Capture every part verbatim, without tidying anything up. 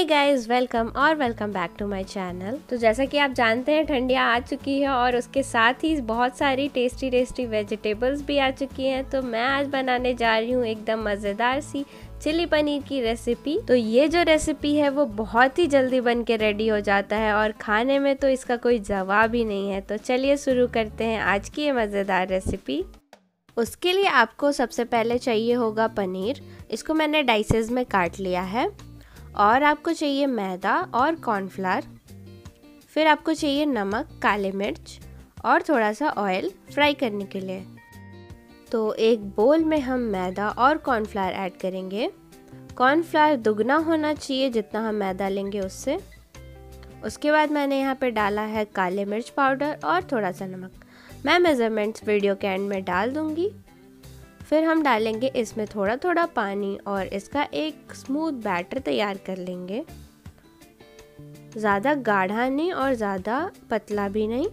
Guys, welcome और welcome back to my channel. तो जैसा कि आप जानते हैं ठंडियाँ आ चुकी है और उसके साथ ही बहुत सारी टेस्टी टेस्टी वेजिटेबल्स भी आ चुकी हैं। तो मैं आज बनाने जा रही हूँ एकदम मज़ेदार सी चिली पनीर की रेसिपी। तो ये जो रेसिपी है वो बहुत ही जल्दी बन के रेडी हो जाता है और खाने में तो इसका कोई जवाब ही नहीं है। तो चलिए शुरू करते हैं आज की ये मज़ेदार रेसिपी। उसके लिए आपको सबसे पहले चाहिए होगा पनीर। इसको मैंने डाइसेस में काट लिया है। और आपको चाहिए मैदा और कॉर्नफ्लावर। फिर आपको चाहिए नमक, काली मिर्च और थोड़ा सा ऑयल फ्राई करने के लिए। तो एक बोल में हम मैदा और कॉर्नफ्लावर ऐड करेंगे। कॉर्नफ्लावर दुगना होना चाहिए जितना हम मैदा लेंगे उससे। उसके बाद मैंने यहाँ पे डाला है काली मिर्च पाउडर और थोड़ा सा नमक। मैं मेज़रमेंट्स वीडियो के एंड में डाल दूँगी। फिर हम डालेंगे इसमें थोड़ा थोड़ा पानी और इसका एक स्मूथ बैटर तैयार कर लेंगे। ज़्यादा गाढ़ा नहीं और ज़्यादा पतला भी नहीं,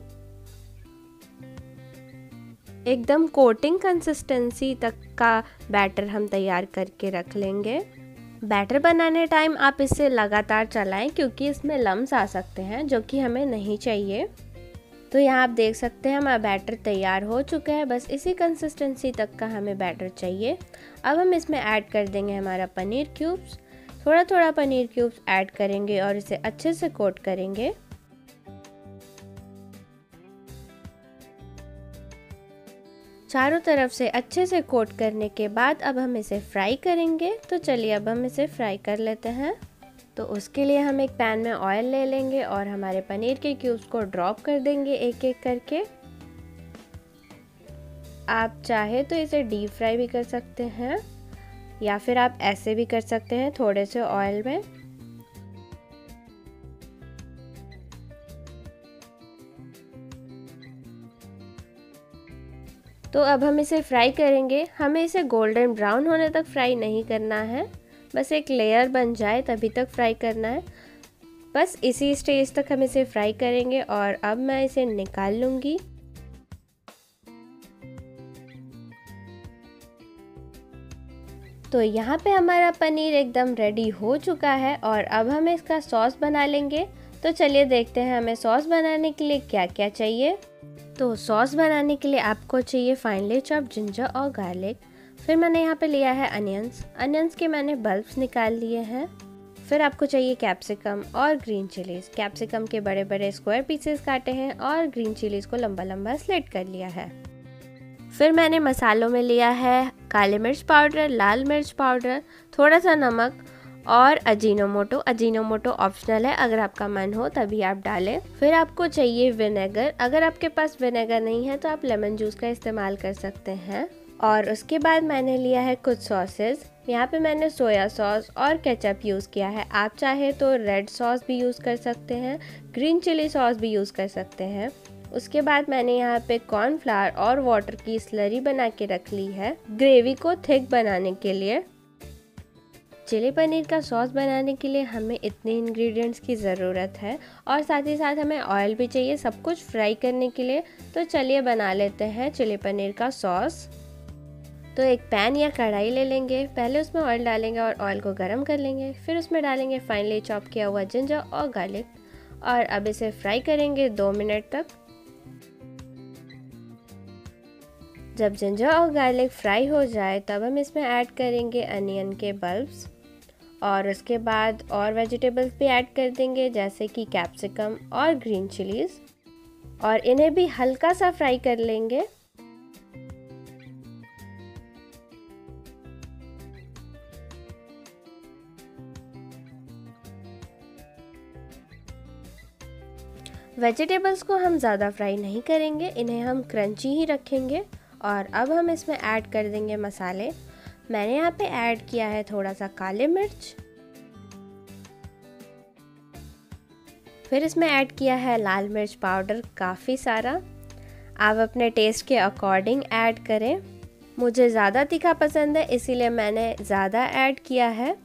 एकदम कोटिंग कंसिस्टेंसी तक का बैटर हम तैयार करके रख लेंगे। बैटर बनाने टाइम आप इसे लगातार चलाएं क्योंकि इसमें लम्स आ सकते हैं जो कि हमें नहीं चाहिए। तो यहाँ आप देख सकते हैं हमारा बैटर तैयार हो चुका है। बस इसी कंसिस्टेंसी तक का हमें बैटर चाहिए। अब हम इसमें ऐड कर देंगे हमारा पनीर क्यूब्स। थोड़ा थोड़ा पनीर क्यूब्स ऐड करेंगे और इसे अच्छे से कोट करेंगे। चारों तरफ से अच्छे से कोट करने के बाद अब हम इसे फ्राई करेंगे। तो चलिए अब हम इसे फ्राई कर लेते हैं। तो उसके लिए हम एक पैन में ऑयल ले लेंगे और हमारे पनीर के क्यूब्स को ड्रॉप कर देंगे एक एक करके। आप चाहे तो इसे डीप फ्राई भी कर सकते हैं या फिर आप ऐसे भी कर सकते हैं थोड़े से ऑयल में। तो अब हम इसे फ्राई करेंगे। हमें इसे गोल्डन ब्राउन होने तक फ्राई नहीं करना है, बस एक लेयर बन जाए तभी तक फ्राई करना है। बस इसी स्टेज तक हम इसे फ्राई करेंगे और अब मैं इसे निकाल लूँगी। तो यहाँ पे हमारा पनीर एकदम रेडी हो चुका है और अब हम इसका सॉस बना लेंगे। तो चलिए देखते हैं हमें सॉस बनाने के लिए क्या क्या चाहिए। तो सॉस बनाने के लिए आपको चाहिए फाइनली चॉप्ड जिंजर और गार्लिक। फिर मैंने यहाँ पे लिया है अनियंस। अनियंस के मैंने बल्ब्स निकाल लिए हैं। फिर आपको चाहिए कैप्सिकम और ग्रीन चिलीज़। कैप्सिकम के बड़े बड़े स्क्वायर पीसेस काटे हैं और ग्रीन चिलीज़ को लंबा लंबा स्लिट कर लिया है। फिर मैंने मसालों में लिया है काली मिर्च पाउडर, लाल मिर्च पाउडर, थोड़ा सा नमक और अजीनोमोटो। अजीनोमोटो ऑप्शनल है, अगर आपका मन हो तभी आप डालें। फिर आपको चाहिए विनेगर। अगर आपके पास विनेगर नहीं है तो आप लेमन जूस का इस्तेमाल कर सकते हैं। और उसके बाद मैंने लिया है कुछ सॉसेस। यहाँ पे मैंने सोया सॉस और केचप यूज़ किया है। आप चाहे तो रेड सॉस भी यूज़ कर सकते हैं, ग्रीन चिली सॉस भी यूज़ कर सकते हैं। उसके बाद मैंने यहाँ पे कॉर्नफ्लावर और वाटर की स्लरी बना के रख ली है ग्रेवी को थिक बनाने के लिए। चिली पनीर का सॉस बनाने के लिए हमें इतने इंग्रेडिएंट्स की ज़रूरत है और साथ ही साथ हमें ऑयल भी चाहिए सब कुछ फ्राई करने के लिए। तो चलिए बना लेते हैं चिली पनीर का सॉस। तो एक पैन या कढ़ाई ले लेंगे। पहले उसमें ऑयल डालेंगे और ऑयल को गरम कर लेंगे। फिर उसमें डालेंगे फाइनली चॉप किया हुआ जिंजर और गार्लिक और अब इसे फ्राई करेंगे दो मिनट तक। जब जिंजर और गार्लिक फ्राई हो जाए तब हम इसमें ऐड करेंगे अनियन के बल्ब्स और उसके बाद और वेजिटेबल्स भी ऐड कर देंगे जैसे कि कैप्सिकम और ग्रीन चिलीज़ और इन्हें भी हल्का सा फ्राई कर लेंगे। वेजिटेबल्स को हम ज़्यादा फ्राई नहीं करेंगे, इन्हें हम क्रंची ही रखेंगे। और अब हम इसमें ऐड कर देंगे मसाले। मैंने यहाँ पे ऐड किया है थोड़ा सा काली मिर्च। फिर इसमें ऐड किया है लाल मिर्च पाउडर काफ़ी सारा। आप अपने टेस्ट के अकॉर्डिंग ऐड करें। मुझे ज़्यादा तीखा पसंद है इसीलिए मैंने ज़्यादा ऐड किया है।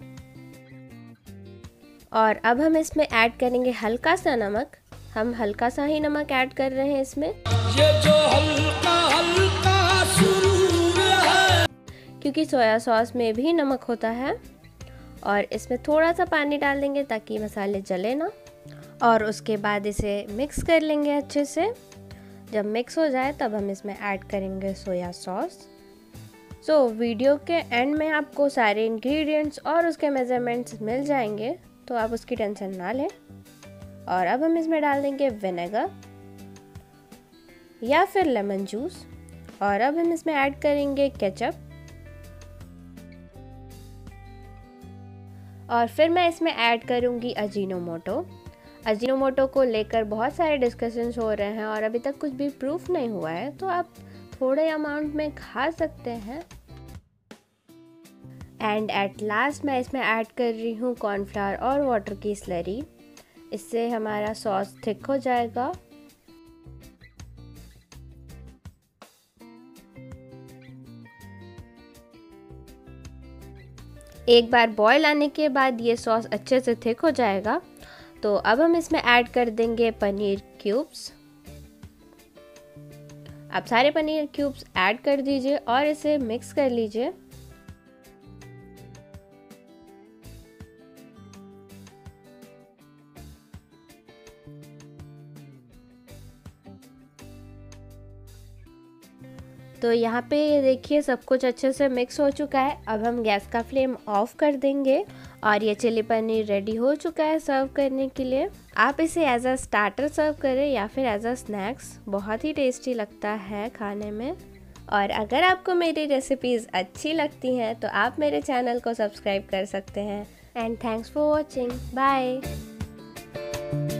और अब हम इसमें ऐड करेंगे हल्का सा नमक। हम हल्का सा ही नमक ऐड कर रहे हैं इसमें। ये जो हल्का हल्का सुरूर है क्योंकि सोया सॉस में भी नमक होता है। और इसमें थोड़ा सा पानी डाल देंगे ताकि मसाले जले ना। और उसके बाद इसे मिक्स कर लेंगे अच्छे से। जब मिक्स हो जाए तब हम इसमें ऐड करेंगे सोया सॉस। सो वीडियो के एंड में आपको सारे इंग्रेडिएंट्स और उसके मेजरमेंट्स मिल जाएंगे, तो आप उसकी टेंशन ना लें। और अब हम इसमें डाल देंगे विनेगर या फिर लेमन जूस। और अब हम इसमें ऐड करेंगे केचप। और फिर मैं इसमें ऐड करूँगी अजीनोमोटो। अजीनोमोटो को लेकर बहुत सारे डिस्कशंस हो रहे हैं और अभी तक कुछ भी प्रूफ नहीं हुआ है, तो आप थोड़े अमाउंट में खा सकते हैं। एंड एट लास्ट मैं इसमें ऐड कर रही हूँ कॉर्नफ्लावर और वाटर की स्लरी। इससे हमारा सॉस थिक हो जाएगा। एक बार बॉईल आने के बाद ये सॉस अच्छे से थिक हो जाएगा। तो अब हम इसमें ऐड कर देंगे पनीर क्यूब्स। आप सारे पनीर क्यूब्स ऐड कर दीजिए और इसे मिक्स कर लीजिए। तो यहाँ पे ये देखिए सब कुछ अच्छे से मिक्स हो चुका है। अब हम गैस का फ्लेम ऑफ कर देंगे और ये चिली पनीर रेडी हो चुका है सर्व करने के लिए। आप इसे एज अ स्टार्टर सर्व करें या फिर एज अ स्नैक्स, बहुत ही टेस्टी लगता है खाने में। और अगर आपको मेरी रेसिपीज़ अच्छी लगती हैं तो आप मेरे चैनल को सब्सक्राइब कर सकते हैं। And thanks for watching. Bye.